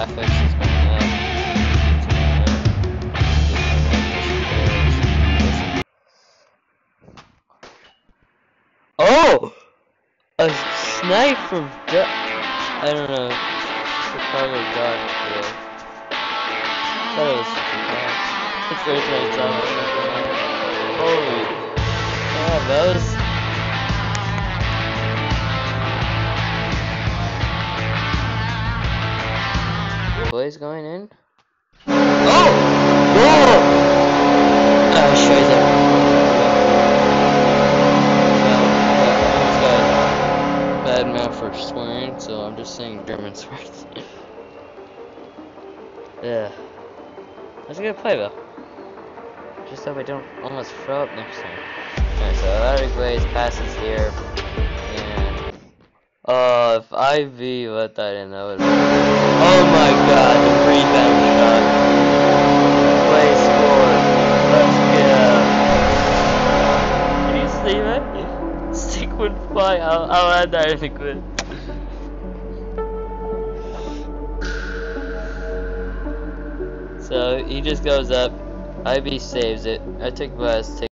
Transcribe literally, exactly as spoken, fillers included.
graphics is going up. Oh! A snipe from Duck. I don't know. Chicago Duck. Yeah. I thought it was. Uh, the first time I saw it. Holy. Yeah, that was. Boys going in? Oh! Goal! Oh, shows up. Well, bad mouth for swearing, so I'm just saying German swears. Yeah. That's a good play, though. Just hope I don't almost throw up next time. Alright, so Larry Glaze passes here. And. Oh, if I V let that in, that would. Oh my god, the rebound shot. Play scored. Let's get out. Can you see that? Stick would fly. I'll, I'll add that in the clip. So he just goes up. I B saves it. I took last.